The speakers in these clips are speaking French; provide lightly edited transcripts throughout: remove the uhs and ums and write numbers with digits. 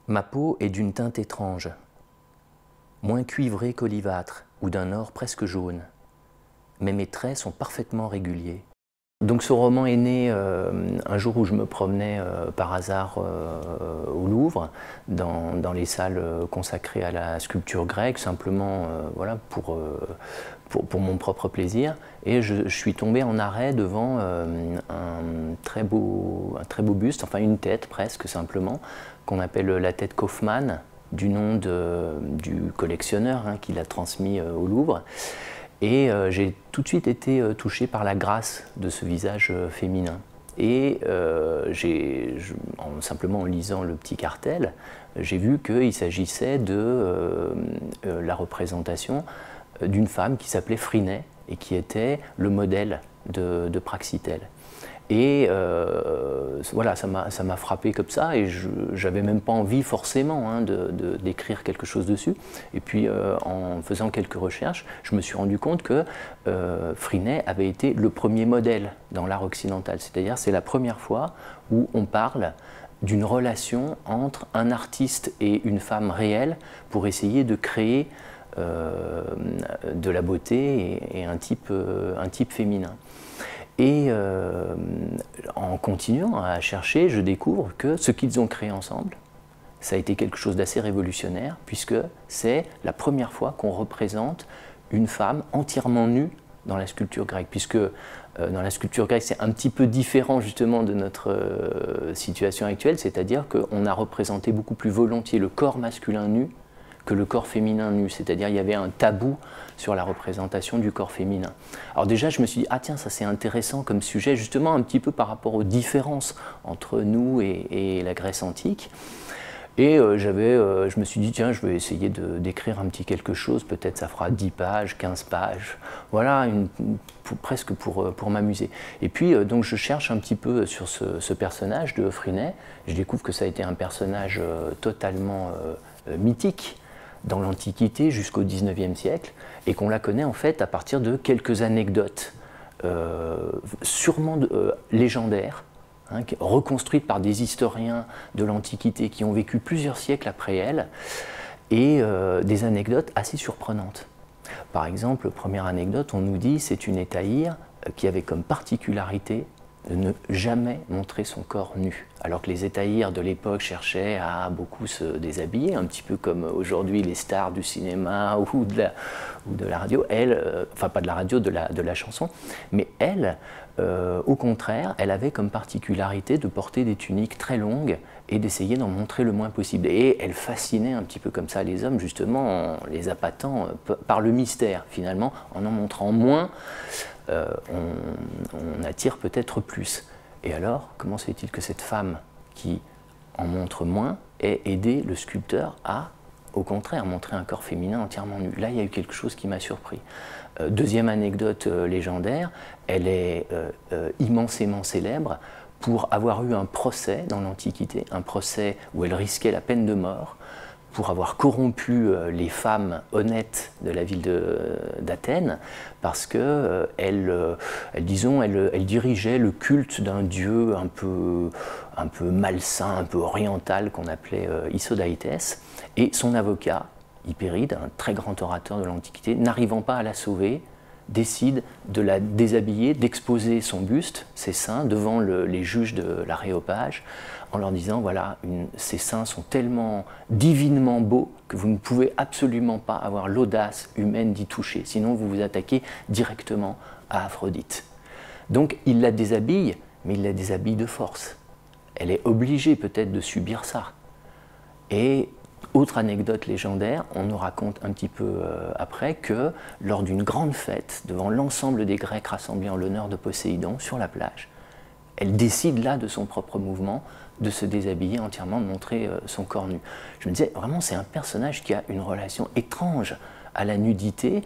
Ma peau est d'une teinte étrange, moins cuivrée qu'olivâtre ou d'un or presque jaune, mais mes traits sont parfaitement réguliers. Donc ce roman est né un jour où je me promenais par hasard au Louvre, dans les salles consacrées à la sculpture grecque, simplement voilà, pour mon propre plaisir. Et je suis tombé en arrêt devant un très beau buste, enfin une tête presque simplement, qu'on appelle la tête Kaufmann, du nom du collectionneur qui l'a transmis au Louvre. Et j'ai tout de suite été touché par la grâce de ce visage féminin. Et simplement en lisant le petit cartel, j'ai vu qu'il s'agissait de la représentation d'une femme qui s'appelait Phryné et qui était le modèle de Praxitèle. Et voilà, ça m'a frappé comme ça, et j'avais même pas envie forcément d'écrire quelque chose dessus. Et puis en faisant quelques recherches, je me suis rendu compte que Phryné avait été le premier modèle dans l'art occidental. C'est-à-dire c'est la première fois où on parle d'une relation entre un artiste et une femme réelle pour essayer de créer de la beauté et un type féminin. Et en continuant à chercher, je découvre que ce qu'ils ont créé ensemble, ça a été quelque chose d'assez révolutionnaire, puisque c'est la première fois qu'on représente une femme entièrement nue dans la sculpture grecque, puisque dans la sculpture grecque, c'est un petit peu différent justement de notre situation actuelle, c'est-à-dire qu'on a représenté beaucoup plus volontiers le corps masculin nu que le corps féminin nu, c'est-à-dire il y avait un tabou sur la représentation du corps féminin. Alors déjà je me suis dit, ah tiens, ça c'est intéressant comme sujet, justement un petit peu par rapport aux différences entre nous et la Grèce antique. Et je me suis dit, tiens, je vais essayer d'écrire un petit quelque chose, peut-être ça fera 10 pages, 15 pages, voilà, presque pour m'amuser. Et puis, donc je cherche un petit peu sur ce personnage de Phryné, je découvre que ça a été un personnage totalement mythique dans l'Antiquité jusqu'au XIXe siècle, et qu'on la connaît en fait à partir de quelques anecdotes, sûrement légendaires, reconstruites par des historiens de l'Antiquité qui ont vécu plusieurs siècles après elle, et des anecdotes assez surprenantes. Par exemple, première anecdote, on nous dit c'est une hétaïre qui avait comme particularité de ne jamais montrer son corps nu. Alors que les hétaïres de l'époque cherchaient à beaucoup se déshabiller, un petit peu comme aujourd'hui les stars du cinéma ou de la radio. Elle, enfin pas de la radio, de la chanson, mais elle, au contraire, elle avait comme particularité de porter des tuniques très longues et d'essayer d'en montrer le moins possible. Et elle fascinait un petit peu comme ça les hommes, justement en les appâtant par le mystère, finalement, en montrant moins. On attire peut-être plus. Et alors, comment se fait-il que cette femme qui en montre moins ait aidé le sculpteur à, au contraire, montrer un corps féminin entièrement nu? Là, il y a eu quelque chose qui m'a surpris. Deuxième anecdote légendaire, elle est immensément célèbre pour avoir eu un procès dans l'Antiquité, un procès où elle risquait la peine de mort, pour avoir corrompu les femmes honnêtes de la ville d'Athènes, parce que elle dirigeait le culte d'un dieu un peu malsain, un peu oriental, qu'on appelait Isodaïtès, et son avocat, Hypéride, un très grand orateur de l'Antiquité, n'arrivant pas à la sauver, décide de la déshabiller, d'exposer son buste, ses seins, devant les juges de l'Aréopage, en leur disant, voilà, ces seins sont tellement divinement beaux que vous ne pouvez absolument pas avoir l'audace humaine d'y toucher, sinon vous vous attaquez directement à Aphrodite. Donc il la déshabille, mais il la déshabille de force. Elle est obligée peut-être de subir ça. Et autre anecdote légendaire, on nous raconte un petit peu après que lors d'une grande fête, devant l'ensemble des Grecs rassemblés en l'honneur de Poséidon sur la plage, elle décide là de son propre mouvement de se déshabiller entièrement, de montrer son corps nu. Je me disais, vraiment, c'est un personnage qui a une relation étrange à la nudité,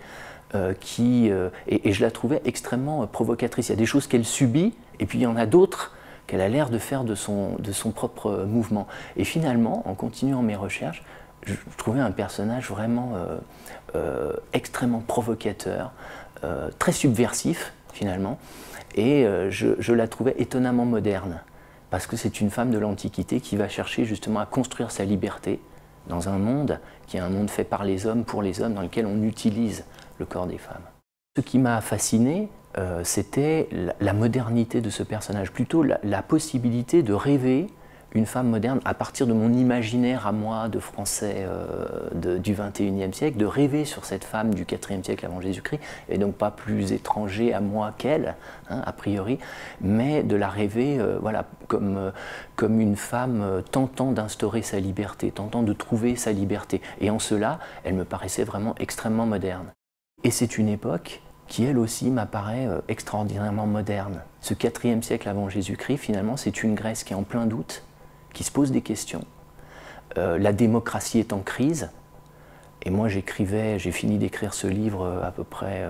et je la trouvais extrêmement provocatrice. Il y a des choses qu'elle subit, et puis il y en a d'autres qu'elle a l'air de faire de son propre mouvement. Et finalement, en continuant mes recherches, je trouvais un personnage vraiment extrêmement provocateur, très subversif finalement, et je la trouvais étonnamment moderne. parce que c'est une femme de l'Antiquité qui va chercher justement à construire sa liberté dans un monde qui est un monde fait par les hommes, pour les hommes, dans lequel on utilise le corps des femmes. Ce qui m'a fasciné, c'était la modernité de ce personnage, plutôt la possibilité de rêver une femme moderne à partir de mon imaginaire à moi de français du XXIe siècle, de rêver sur cette femme du IVe siècle avant Jésus-Christ, et donc pas plus étranger à moi qu'elle, hein, a priori, mais de la rêver voilà, comme une femme tentant d'instaurer sa liberté, tentant de trouver sa liberté. Et en cela, elle me paraissait vraiment extrêmement moderne. Et c'est une époque qui elle aussi m'apparaît extraordinairement moderne. Ce IVe siècle avant Jésus-Christ, finalement, c'est une Grèce qui est en plein doute, qui se pose des questions. La démocratie est en crise, et moi j'ai fini d'écrire ce livre à peu près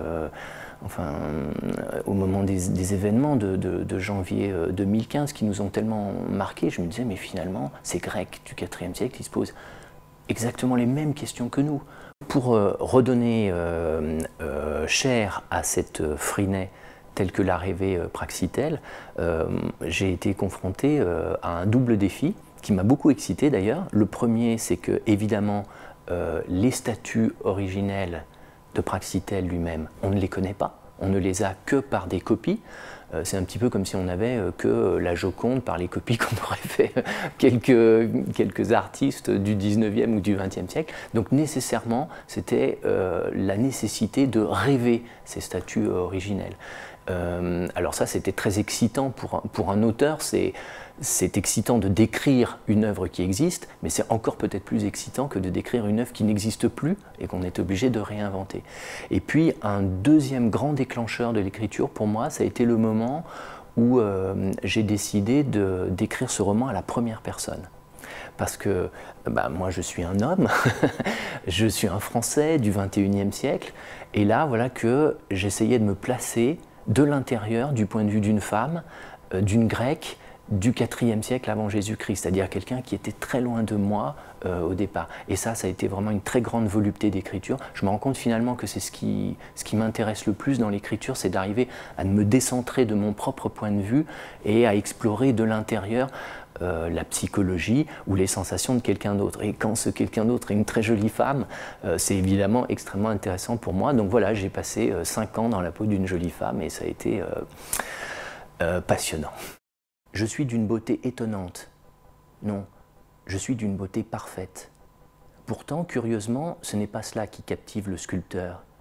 au moment des événements de janvier 2015 qui nous ont tellement marqués. Je me disais, mais finalement, ces Grecs du IVe siècle, ils se posent exactement les mêmes questions que nous. Pour redonner chair à cette Phryné telle que l'a rêvée Praxitèle, j'ai été confronté à un double défi qui m'a beaucoup excité d'ailleurs. Le premier, c'est que évidemment les statues originelles de Praxitèle lui-même, on ne les connaît pas, on ne les a que par des copies. C'est un petit peu comme si on n'avait que la Joconde par les copies qu'on aurait fait quelques artistes du 19e ou du 20e siècle. Donc nécessairement, c'était la nécessité de rêver ces statues originelles. Alors ça, c'était très excitant pour un auteur. C'est excitant de décrire une œuvre qui existe, mais c'est encore peut-être plus excitant que de décrire une œuvre qui n'existe plus et qu'on est obligé de réinventer. Et puis, un deuxième grand déclencheur de l'écriture, pour moi, ça a été le moment où j'ai décidé d'écrire ce roman à la première personne. Parce que moi, je suis un homme, je suis un Français du XXIe siècle, et là, voilà que j'essayais de me placer de l'intérieur, du point de vue d'une femme, d'une Grecque, du IVe siècle avant Jésus-Christ, c'est-à-dire quelqu'un qui était très loin de moi au départ. Et ça a été vraiment une très grande volupté d'écriture. Je me rends compte finalement que c'est ce qui m'intéresse le plus dans l'écriture, c'est d'arriver à me décentrer de mon propre point de vue et à explorer de l'intérieur la psychologie ou les sensations de quelqu'un d'autre. Et quand ce quelqu'un d'autre est une très jolie femme, c'est évidemment extrêmement intéressant pour moi. Donc voilà, j'ai passé 5 ans dans la peau d'une jolie femme et ça a été passionnant. Je suis d'une beauté étonnante. Non, je suis d'une beauté parfaite. Pourtant, curieusement, ce n'est pas cela qui captive le sculpteur.